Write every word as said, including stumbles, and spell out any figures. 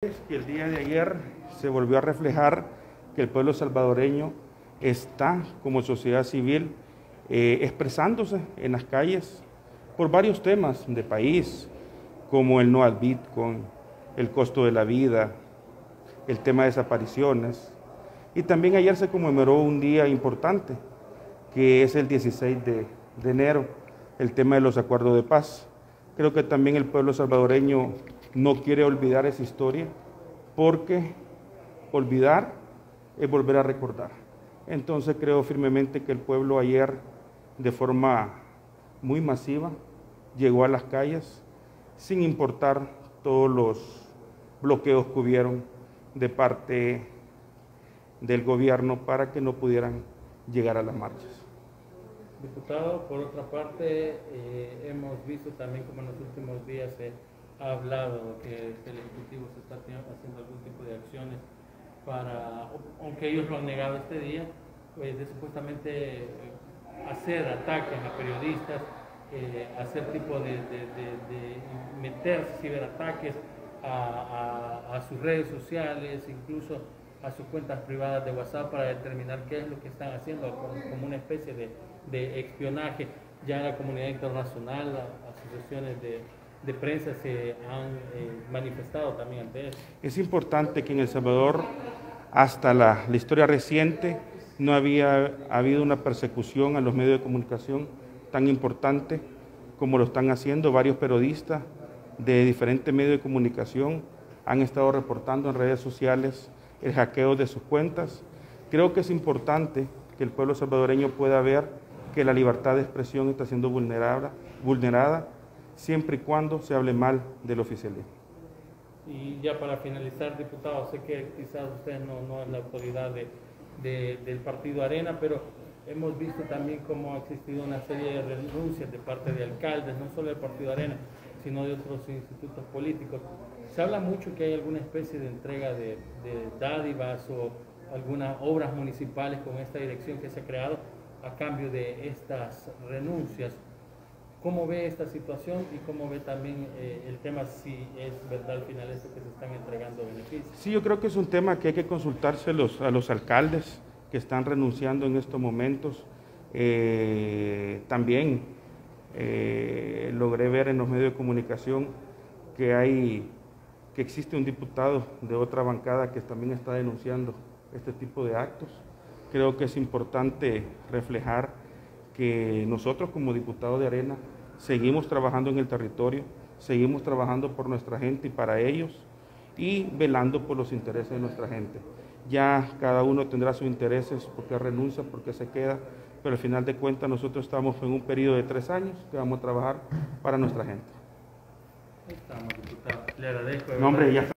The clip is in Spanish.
Que el día de ayer se volvió a reflejar que el pueblo salvadoreño está como sociedad civil eh, expresándose en las calles por varios temas de país, como el no al Bitcoin, el costo de la vida, el tema de desapariciones. Y también ayer se conmemoró un día importante, que es el dieciséis de enero, el tema de los acuerdos de paz. Creo que también el pueblo salvadoreño no quiere olvidar esa historia, porque olvidar es volver a recordar. Entonces creo firmemente que el pueblo ayer, de forma muy masiva, llegó a las calles, sin importar todos los bloqueos que hubieron de parte del gobierno para que no pudieran llegar a las marchas. Diputado, por otra parte, eh, hemos visto también como en los últimos días se ha hablado que el Ejecutivo se está haciendo algún tipo de acciones para, aunque ellos lo han negado este día, pues de supuestamente hacer ataques a periodistas, eh, hacer tipo de, de, de, de meter ciberataques a, a, a sus redes sociales, incluso a sus cuentas privadas de WhatsApp para determinar qué es lo que están haciendo, como una especie de, de espionaje. Ya en la comunidad internacional, asociaciones de, de prensa se han eh, manifestado también ante eso. Es importante que en El Salvador, hasta la, la historia reciente, no había habido una persecución a los medios de comunicación tan importante como lo están haciendo. Varios periodistas de diferentes medios de comunicación han estado reportando en redes sociales el hackeo de sus cuentas. Creo que es importante que el pueblo salvadoreño pueda ver que la libertad de expresión está siendo vulnerada, vulnerada siempre y cuando se hable mal del oficialismo. Y ya para finalizar, diputado, sé que quizás usted no, no es la autoridad de, de, del partido Arena, pero hemos visto también cómo ha existido una serie de renuncias de parte de alcaldes, no solo del partido Arena, sino de otros institutos políticos. Se habla mucho que hay alguna especie de entrega de, de dádivas o algunas obras municipales con esta dirección que se ha creado a cambio de estas renuncias. ¿Cómo ve esta situación y cómo ve también eh, el tema si es verdad al final esto que se están entregando beneficios? Sí, yo creo que es un tema que hay que consultarse los, a los alcaldes que están renunciando en estos momentos. Eh, también eh, logré ver en los medios de comunicación que hay que existe un diputado de otra bancada que también está denunciando este tipo de actos. Creo que es importante reflejar que nosotros como diputados de Arena seguimos trabajando en el territorio, seguimos trabajando por nuestra gente y para ellos, y velando por los intereses de nuestra gente. Ya cada uno tendrá sus intereses, por qué renuncia, por qué se queda, pero al final de cuentas nosotros estamos en un periodo de tres años que vamos a trabajar para nuestra gente. Estamos, diputado. Le agradezco. No, hombre, ya.